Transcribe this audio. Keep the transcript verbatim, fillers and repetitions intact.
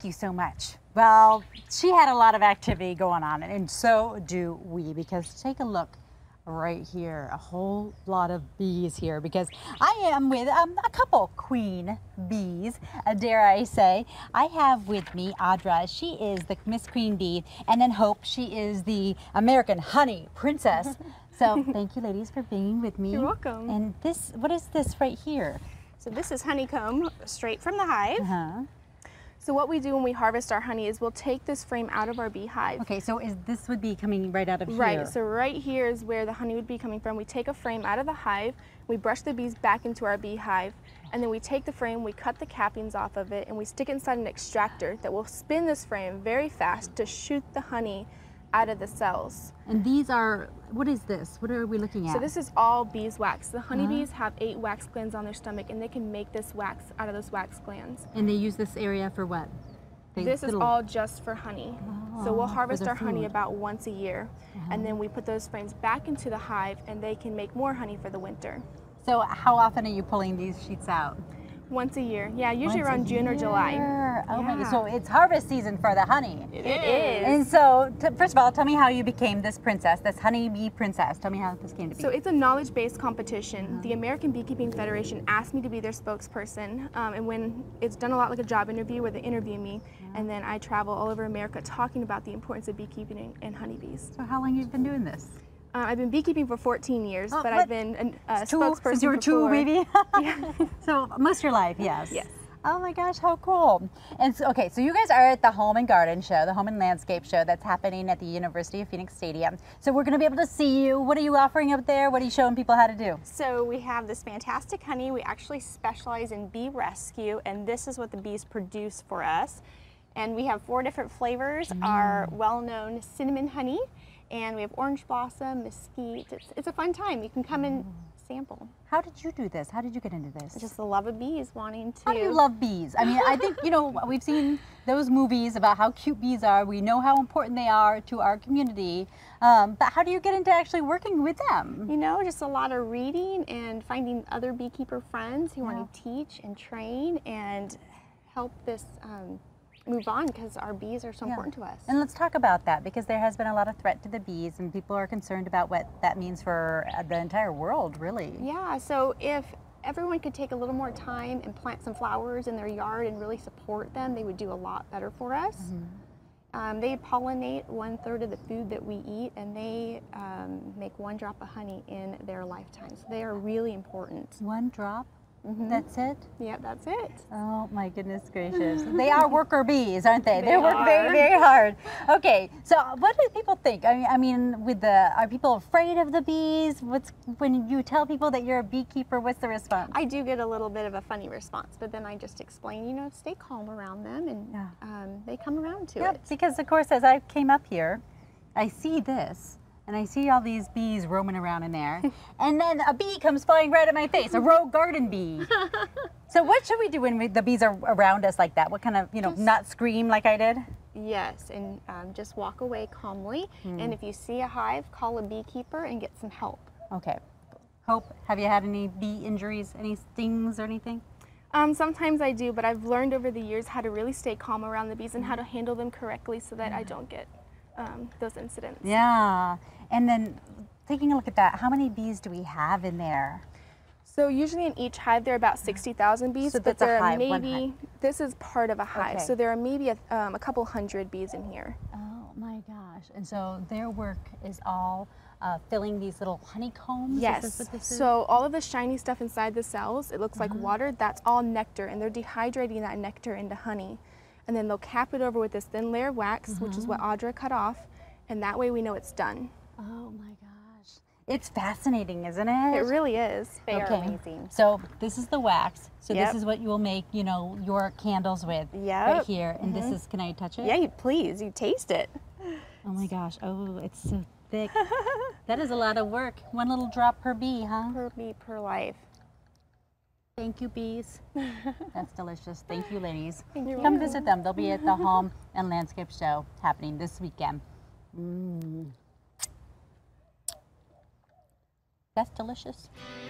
Thank you so much. Well, she had a lot of activity going on, and so do we, because take a look right here, a whole lot of bees here, because I am with um, a couple queen bees, uh, dare I say. I have with me Audra. She is the Miss Queen Bee, and then Hope, she is the American Honey Princess. So thank you ladies for being with me. You're welcome. And this, what is this right here? So this is honeycomb straight from the hive. Uh-huh. So what we do when we harvest our honey is we'll take this frame out of our beehive. Okay, so is this would be coming right out of here? Right, so right here is where the honey would be coming from. We take a frame out of the hive, we brush the bees back into our beehive, and then we take the frame, we cut the cappings off of it, and we stick it inside an extractor that will spin this frame very fast to shoot the honey out of the cells. And these are, what is this? What are we looking at? So this is all beeswax. The honeybees uh-huh. have eight wax glands on their stomach, and they can make this wax out of those wax glands. And they use this area for what? They this little... is all just for honey. Oh, so we'll harvest our food. honey about once a year, uh-huh. and then we put those frames back into the hive, and they can make more honey for the winter. So how often are you pulling these sheets out? Once a year. Yeah, usually Once around June or July. Oh yeah. my God. So it's harvest season for the honey. It is. And so, t first of all, tell me how you became this princess, this honeybee princess. Tell me how this came to be. So it's a knowledge-based competition. Uh-huh. The American Beekeeping Federation asked me to be their spokesperson, um, and when it's done a lot like a job interview where they interview me, uh-huh. and then I travel all over America talking about the importance of beekeeping and, and honeybees. So how long have you been doing this? Uh, I've been beekeeping for fourteen years, oh, but what? I've been a, a two, spokesperson since you were for two, four. maybe? Yeah. So most of your life, yes. Yes. Oh my gosh, how cool. And so, okay, so you guys are at the Home and Garden Show, the Home and Landscape Show that's happening at the University of Phoenix Stadium. So we're gonna be able to see you. What are you offering up there? What are you showing people how to do? So we have this fantastic honey. We actually specialize in bee rescue, and this is what the bees produce for us. And we have four different flavors. Mm. Our well-known cinnamon honey, and we have orange blossom, mesquite. It's, it's a fun time. You can come and sample. How did you do this? How did you get into this? Just the love of bees, wanting to. How do you love bees? I mean, I think, you know, we've seen those movies about how cute bees are. We know how important they are to our community. Um, but how do you get into actually working with them? You know, just a lot of reading and finding other beekeeper friends who yeah. want to teach and train and help this um, move on, because our bees are so yeah. important to us. And let's talk about that, because there has been a lot of threat to the bees, and people are concerned about what that means for the entire world, really. Yeah, so if everyone could take a little more time and plant some flowers in their yard and really support them, they would do a lot better for us. Mm-hmm. um, they pollinate one third of the food that we eat, and they um, make one drop of honey in their lifetime. So they are really important. One drop? Mm-hmm. That's it? Yeah, that's it. Oh my goodness gracious. They are worker bees, aren't they? They, they work are. very, very hard. Okay, so what do people think? I mean, I mean, with the, are people afraid of the bees? What's, when you tell people that you're a beekeeper, what's the response? I do get a little bit of a funny response, but then I just explain, you know, stay calm around them, and yeah. um, they come around to yep, it. Because of course, as I came up here, I see this. And I see all these bees roaming around in there. And then a bee comes flying right at my face, a rogue garden bee. So what should we do when we, the bees are around us like that? What kind of, you know, just not scream like I did? Yes, and um, just walk away calmly. Mm. And if you see a hive, call a beekeeper and get some help. Okay. Hope, have you had any bee injuries, any stings or anything? Um, sometimes I do, but I've learned over the years how to really stay calm around the bees and how to handle them correctly so that I don't get Um, those incidents. Yeah, and then taking a look at that, how many bees do we have in there? So usually in each hive there are about sixty thousand bees, so but there are hive, maybe, this is part of a hive, okay. so there are maybe a, um, a couple hundred bees in here. Oh my gosh, and so their work is all uh, filling these little honeycombs? Yes, is this what this is? So all of the shiny stuff inside the cells, it looks uh-huh. like water, that's all nectar, and they're dehydrating that nectar into honey. And then they'll cap it over with this thin layer of wax, uh-huh. which is what Audra cut off, and that way we know it's done. Oh my gosh. It's fascinating, isn't it? It really is. They okay. are amazing. So this is the wax. So yep. this is what you will make, you know, your candles with yep. right here. And mm-hmm. this is, can I touch it? Yeah, you, please, you taste it. Oh my gosh. Oh, it's so thick. That is a lot of work. One little drop per bee, huh? Per bee, per life. Thank you, bees. That's delicious. Thank you, ladies. Thank you. Come visit them. They'll be at the Home and Landscape Show happening this weekend. Mm. That's delicious.